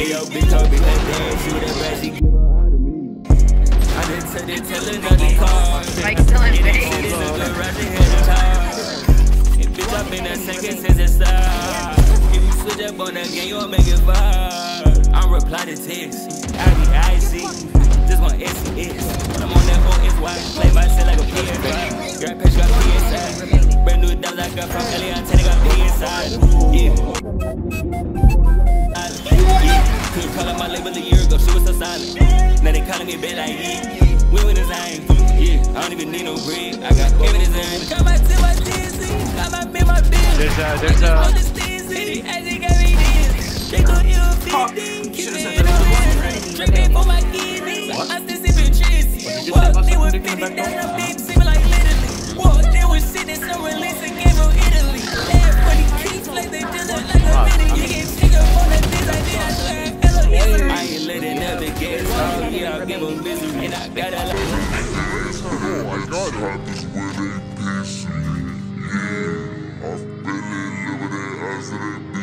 yo, bitch told me that day, she with that bad, she give her all to me. I didn't tell it, tell another car. Mike's still in base. Shit is a good rush, they hit the top. And bitch, I've been a second since it started. If you switch up on that game, you'll make it far. I'm reply to text, I be icy. Just want SES. When I'm on that OSY, play myself like a PS5. Girl, patch got PSI. Brand new diamonds I got from LA, I got P inside. Yeah. Couldn't call up my label a year ago, she was so silent. Now they calling me back like, yeah. We with the same. Yeah, I don't even need no bread. I got evidence in. Got my tip, my DNC. Got my pin, my bill. There's a. They gon' hear a 15. Keep it in the wind. Drippin' for my kidney. I'm still sippin' Trizzy. Walk, they was 50 down a big sippin' like literally. Walk, they was sitting so released and came from Italy. Laugh for the kicks like they just look like a video. You can't take up on the things I did, I swear. Hello, yes. I ain't letting never get so yeah, I'll give them misery. And I got a lot. Oh, I got her this with a PC. Yeah, I've been living it as it